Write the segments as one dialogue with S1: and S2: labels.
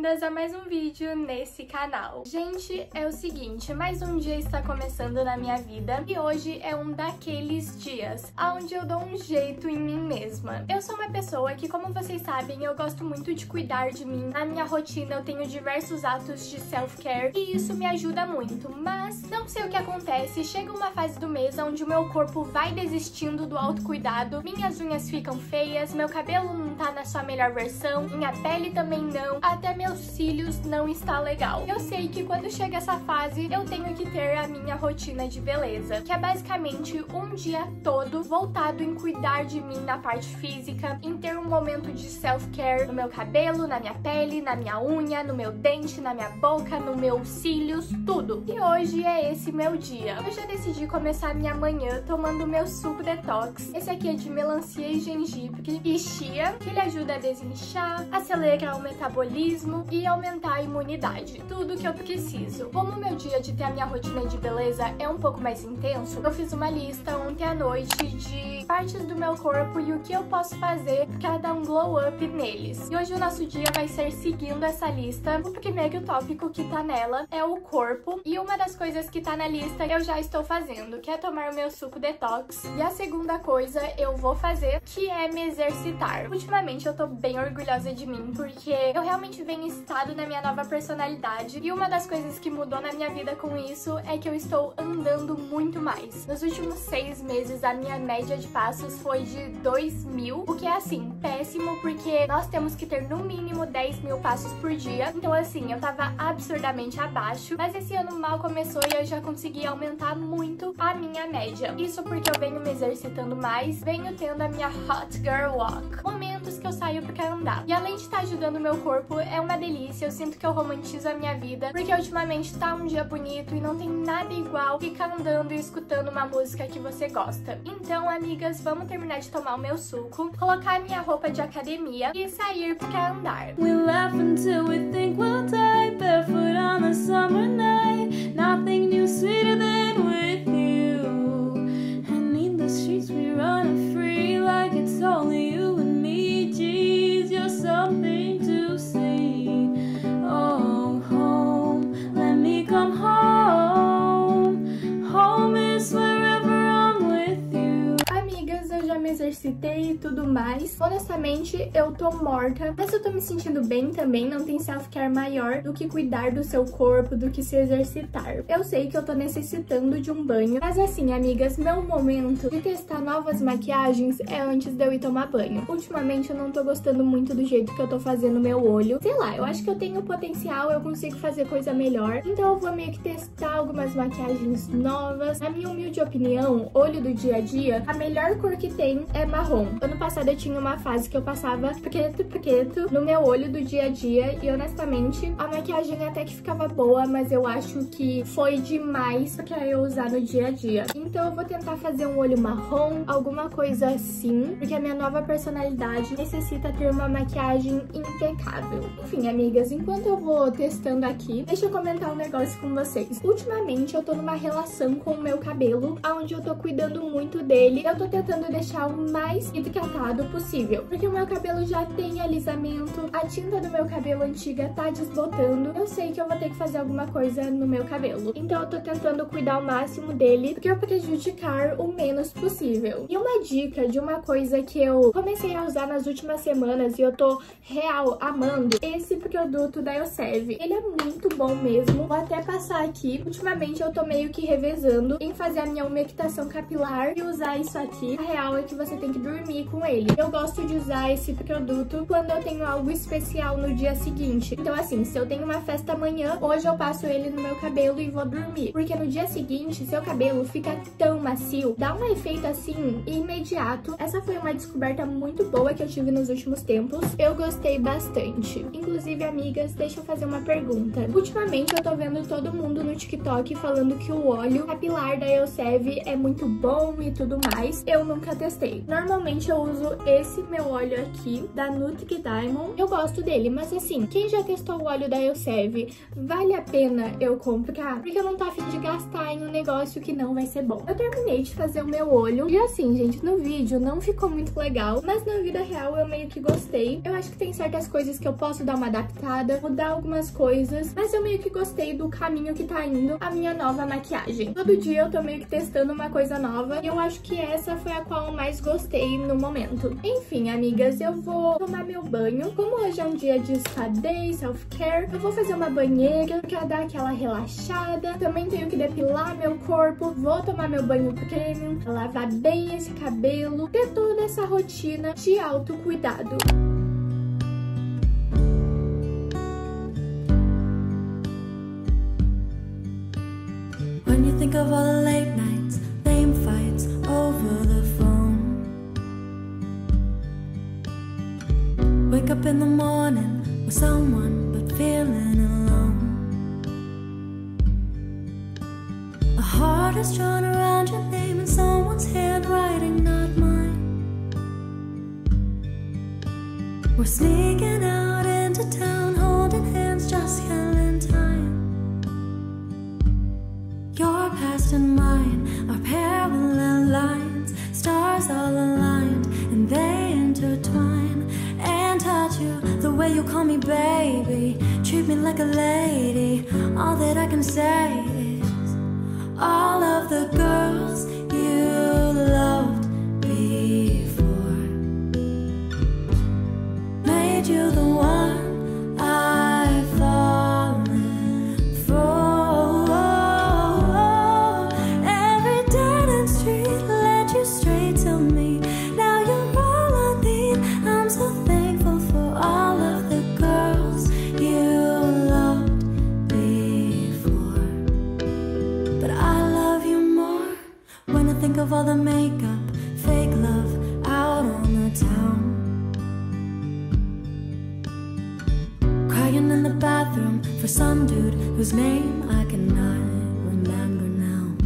S1: bem-vindas a mais um vídeo nesse canal. Gente, é o seguinte, mais um dia está começando na minha vida e hoje é um daqueles dias onde eu dou um jeito em mim mesma. Eu sou uma pessoa que, como vocês sabem, eu gosto muito de cuidar de mim. Na minha rotina eu tenho diversos atos de self-care e isso me ajuda muito, mas não sei o que acontece, chega uma fase do mês onde o meu corpo vai desistindo do autocuidado, minhas unhas ficam feias, meu cabelo não tá na sua melhor versão, minha pele também não, até meus cílios não está legal. Eu sei que quando chega essa fase, eu tenho que ter a minha rotina de beleza, que é basicamente um dia todo voltado em cuidar de mim na parte física, em ter um momento de self-care no meu cabelo, na minha pele, na minha unha, no meu dente, na minha boca, no meus cílios, tudo. E hoje é esse meu dia. Eu já decidi começar minha manhã tomando meu suco detox. Esse aqui é de melancia e gengibre e chia, que ele ajuda a desinchar, acelerar o metabolismo e aumentar a imunidade. Tudo que eu preciso. Como o meu dia de ter a minha rotina de beleza é um pouco mais intenso, eu fiz uma lista ontem à noite de partes do meu corpo e o que eu posso fazer para dar um glow up neles. E hoje o nosso dia vai ser seguindo essa lista. O primeiro tópico que tá nela é o corpo, e uma das coisas que tá na lista eu já estou fazendo, que é tomar o meu suco detox. E a segunda coisa eu vou fazer, que é me exercitar. Ultimamente eu tô bem orgulhosa de mim, porque eu realmente venho estado na minha nova personalidade, e uma das coisas que mudou na minha vida com isso é que eu estou andando muito mais. Nos últimos 6 meses a minha média de passos foi de 2.000, o que é assim, péssimo, porque nós temos que ter no mínimo 10.000 passos por dia, então assim, eu tava absurdamente abaixo, mas esse ano mal começou e eu já consegui aumentar muito a minha média. Isso porque eu venho me exercitando mais, venho tendo a minha Hot Girl Walk, momentos que eu saio pra andar. E além de estar ajudando o meu corpo, é uma delícia, eu sinto que eu romantizo a minha vida, porque ultimamente tá um dia bonito e não tem nada igual ficar andando e escutando uma música que você gosta. Então, amigas, vamos terminar de tomar o meu suco, colocar a minha roupa de academia e sair pra andar.
S2: We laugh until we think we'll die, barefoot on a summer night. Nothing new sweeter than with you. And in the streets we run free like it's only you and me. Geez, you're something to see. Oh, home, let me come home. Home is wherever I'm with you.
S1: Amigas, eu já me exercitei e tudo mais. Honestamente, eu tô morta, mas eu tô me sentindo bem também. Não tem self-care maior do que cuidar do seu corpo, do que se exercitar. Eu sei que eu tô necessitando de um banho, mas assim, amigas, meu momento de testar novas maquiagens é antes de eu ir tomar banho. Ultimamente eu não tô gostando muito do jeito que eu tô fazendo meu olho. Sei lá, eu acho que eu tenho potencial, eu consigo fazer coisa melhor. Então eu vou meio que testar algumas maquiagens novas. Na minha humilde opinião, olho do dia a dia, a melhor cor que tem é marrom. Ano passado eu tinha uma fase que eu passava preto no meu olho do dia a dia e honestamente a maquiagem até que ficava boa, mas eu acho que foi demais pra eu usar no dia a dia. Então eu vou tentar fazer um olho marrom, alguma coisa assim, porque a minha nova personalidade necessita ter uma maquiagem impecável. Enfim, amigas, enquanto eu vou testando aqui, deixa eu comentar um negócio com vocês. Ultimamente eu tô numa relação com o meu cabelo, onde eu tô cuidando muito dele. Eu tô tentando deixar o mais hidratado possível, porque o meu cabelo já tem alisamento, a tinta do meu cabelo antiga tá desbotando. Eu sei que eu vou ter que fazer alguma coisa no meu cabelo, então eu tô tentando cuidar o máximo dele pra eu prejudicar o menos possível. E uma dica de uma coisa que eu comecei a usar nas últimas semanas e eu tô real amando, esse produto da Elseve. Ele é muito bom mesmo, vou até passar aqui. Ultimamente eu tô meio que revezando em fazer a minha umectação capilar e usar isso aqui. A real é que você tem que dormir com ele. Eu gosto de usar esse produto quando eu tenho algo especial no dia seguinte. Então assim, se eu tenho uma festa amanhã, hoje eu passo ele no meu cabelo e vou dormir. Porque no dia seguinte, seu cabelo fica tão macio, dá um efeito assim, imediato. Essa foi uma descoberta muito boa que eu tive nos últimos tempos. Eu gostei bastante. Inclusive, amigas, deixa eu fazer uma pergunta. Ultimamente eu tô vendo todo mundo no TikTok falando que o óleo capilar da Elseve é muito bom e tudo mais. Eu nunca testei. Normalmente eu uso esse meu óleo aqui, da Nutri Diamond. Eu gosto dele, mas assim, quem já testou o óleo da Elseve, vale a pena eu comprar? Porque eu não tô a fim de gastar em um negócio que não vai ser bom. Eu terminei de fazer o meu olho e assim, gente, no vídeo não ficou muito legal, mas na vida real eu meio que gostei. Eu acho que tem certas coisas que eu posso dar uma adaptada, mudar algumas coisas, mas eu meio que gostei do caminho que tá indo a minha nova maquiagem. Todo dia eu tô meio que testando uma coisa nova e eu acho que essa foi a qual eu mais gostei no momento. Enfim, amigas, eu vou tomar meu banho. Como hoje é um dia de spa day, self-care, eu vou fazer uma banheira pra dar aquela relaxada. Também tenho que depilar meu corpo, vou tomar meu banho premium, lavar bem esse cabelo, ter toda essa rotina de autocuidado.
S2: When you think of all the late nights, lame fights over the phone, wake up in the morning with someone but feeling alone. A heart is drawn around your name in someone's handwriting, not mine. We're sneaking out into town, holding hands, just killing time. Your past and mine are parallel lines, stars all aligned, and they intertwine. And touch you the way you call me baby, treat me like a lady. All that I can say is all of the girls you loved before made you the one I've fallen for. Every dead end street led you straight to me. Now you're all I need. I'm so thankful for all of the girls you loved before. But I love you more when I think of all the makeup, fake love out on the town. Crying in the bathroom for some dude whose name I cannot remember now.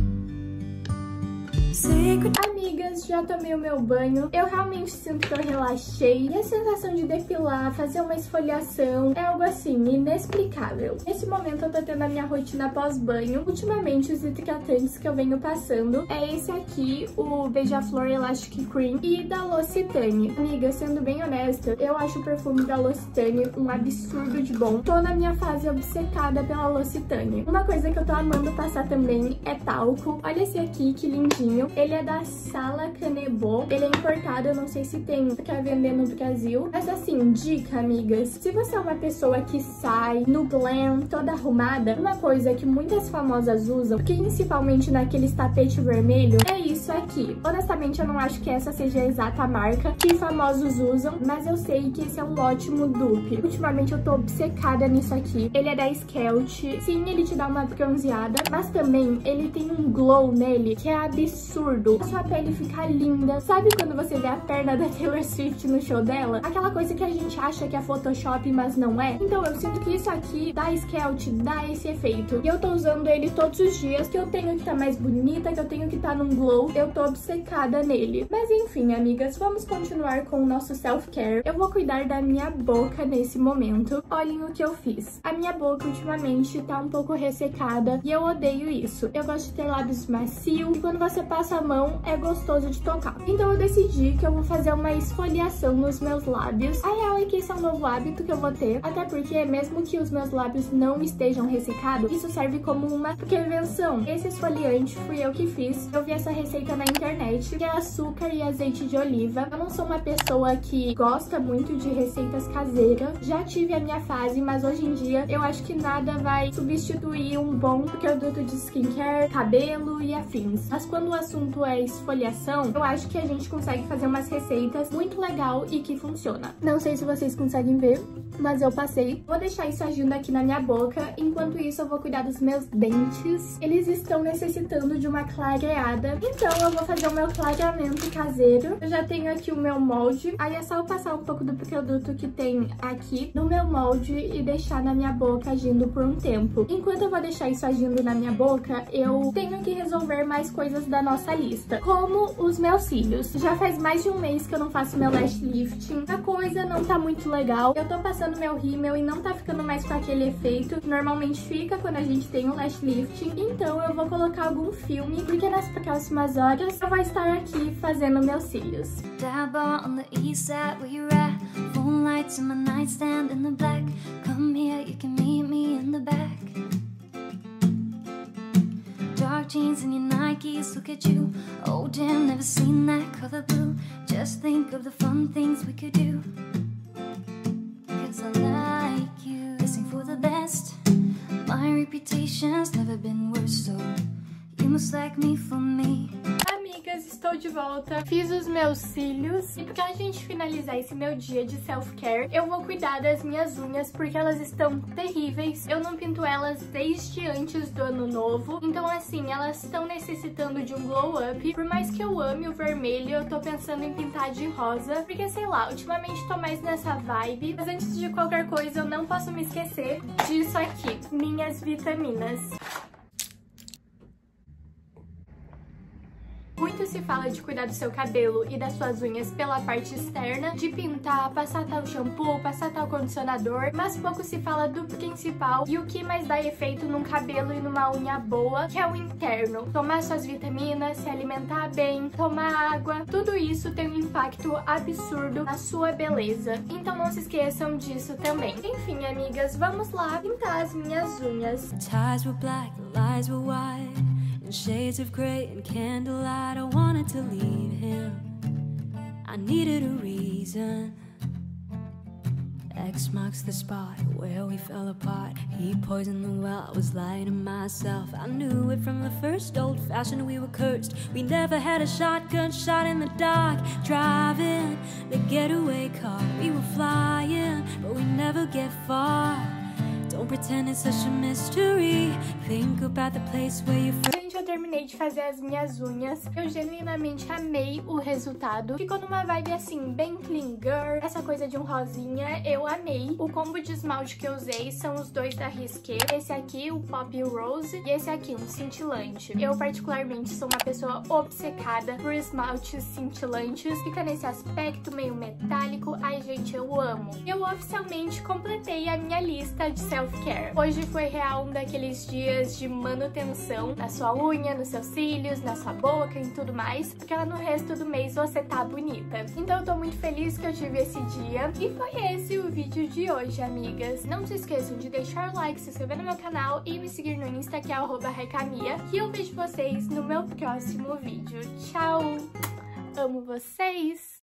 S2: Secret.
S1: Amigas, já tomei o meu banho. Eu realmente sinto que eu relaxei. E a sensação de depilar, fazer uma esfoliação, é algo assim, inexplicável. Nesse momento eu tô tendo a minha rotina pós-banho. Ultimamente os hidratantes que eu venho passando é esse aqui, o Beija-Flor Elastic Cream e da L'Occitane. Amiga, sendo bem honesta, eu acho o perfume da L'Occitane um absurdo de bom. Tô na minha fase obcecada pela L'Occitane. Uma coisa que eu tô amando passar também é talco. Olha esse aqui, que lindinho. Ele é da Sala Canebo. Ele é importado, eu não sei se tem pra vender no Brasil. Mas assim, dica, amigas. Se você é uma pessoa que sai no glam, toda arrumada, uma coisa que muitas famosas usam, principalmente naqueles tapete vermelho, é isso aqui. Honestamente, eu não acho que essa seja a exata marca que famosos usam, mas eu sei que esse é um ótimo dupe. Ultimamente eu tô obcecada nisso aqui. Ele é da Skelt. Sim, ele te dá uma bronzeada, mas também ele tem um glow nele que é absurdo. A sua pele fica linda. Sabe quando você vê a perna da Taylor Swift no show dela? Aquela coisa que a gente acha que é Photoshop, mas não é? Então eu sinto que isso aqui da Skelt dá esse efeito. E eu tô usando ele todos os dias, que eu tenho que estar mais bonita, que eu tenho que estar num glow. Eu tô obcecada nele. Mas enfim, amigas, vamos continuar com o nosso self-care. Eu vou cuidar da minha boca nesse momento. Olhem o que eu fiz. A minha boca ultimamente tá um pouco ressecada e eu odeio isso. Eu gosto de ter lábios macios e quando você passa a mão é gostoso de tocar. Então eu decidi que eu vou fazer uma esfoliação nos meus lábios. A real é que esse é um novo hábito que eu vou ter, até porque mesmo que os meus lábios não estejam ressecados, isso serve como uma prevenção. Esse esfoliante fui eu que fiz. Eu vi essa receita na internet, que é açúcar e azeite de oliva. Eu não sou uma pessoa que gosta muito de receitas caseiras. Já tive a minha fase, mas hoje em dia eu acho que nada vai substituir um bom produto de skincare, cabelo e afins. Mas quando o assunto é esfoliação, eu acho que a gente consegue fazer umas receitas muito legal e que funciona. Não sei se vocês conseguem ver, mas eu passei. Vou deixar isso agindo aqui na minha boca. Enquanto isso, eu vou cuidar dos meus dentes. Eles estão necessitando de uma clareada. Então, eu vou fazer o meu clareamento caseiro. Eu já tenho aqui o meu molde. Aí é só eu passar um pouco do produto que tem aqui no meu molde e deixar na minha boca agindo por um tempo. Enquanto eu vou deixar isso agindo na minha boca, eu tenho que resolver mais coisas da nossa lista. Como Tenho os meus cílios. Já faz mais de um mês que eu não faço meu lash lifting. A coisa não tá muito legal. Eu tô passando meu rímel e não tá ficando mais com aquele efeito que normalmente fica quando a gente tem o lash lifting. Então eu vou colocar algum filme, porque nas próximas horas eu vou estar aqui fazendo meus cílios.
S2: On the east side where you're at, phone lights in my nightstand in the black. Come here, you can meet me in the back. Dark jeans and your Nikes, look at you. Oh damn, never seen that color blue. Just think of the fun things we could do. Cause I like you, guessing for the best. My reputation's never been worse, so you must like me for me.
S1: Amigas, estou de volta. Fiz os meus cílios e pra gente finalizar esse meu dia de self-care, eu vou cuidar das minhas unhas porque elas estão terríveis. Eu não pinto elas desde antes do ano novo, então assim, elas estão necessitando de um glow up. Por mais que eu ame o vermelho, eu tô pensando em pintar de rosa, porque sei lá, ultimamente tô mais nessa vibe. Mas antes de qualquer coisa, eu não posso me esquecer disso aqui, minhas vitaminas. Muito se fala de cuidar do seu cabelo e das suas unhas pela parte externa, de pintar, passar tal shampoo, passar tal condicionador, mas pouco se fala do principal e o que mais dá efeito num cabelo e numa unha boa, que é o interno. Tomar suas vitaminas, se alimentar bem, tomar água, tudo isso tem um impacto absurdo na sua beleza. Então não se esqueçam disso também. Enfim, amigas, vamos lá pintar as minhas unhas.
S2: Ties were black, the lies were white. Shades of grey and candlelight. I wanted to leave him, I needed a reason. X marks the spot where we fell apart. He poisoned the well, I was lying to myself. I knew it from the first, old-fashioned, we were cursed. We never had a shotgun shot in the dark. Driving the getaway car, we were flying, but we never get far. Don't pretend it's such a mystery. Think about the place where you first.
S1: Eu terminei de fazer as minhas unhas. Eu genuinamente amei o resultado. Ficou numa vibe assim, bem clean girl. Essa coisa de um rosinha, eu amei. O combo de esmalte que eu usei são os dois da Risqué. Esse aqui, o Pop Rose, e esse aqui, um cintilante. Eu particularmente sou uma pessoa obcecada por esmaltes cintilantes. Fica nesse aspecto meio metálico. Ai, gente, eu amo. Eu oficialmente completei a minha lista de self-care. Hoje foi real um daqueles dias de manutenção na sua unha, nos seus cílios, na sua boca e tudo mais, porque no resto do mês você tá bonita. Então eu tô muito feliz que eu tive esse dia. E foi esse o vídeo de hoje, amigas. Não se esqueçam de deixar o like, se inscrever no meu canal e me seguir no Insta, que é @recamia, que eu vejo vocês no meu próximo vídeo. Tchau! Amo vocês!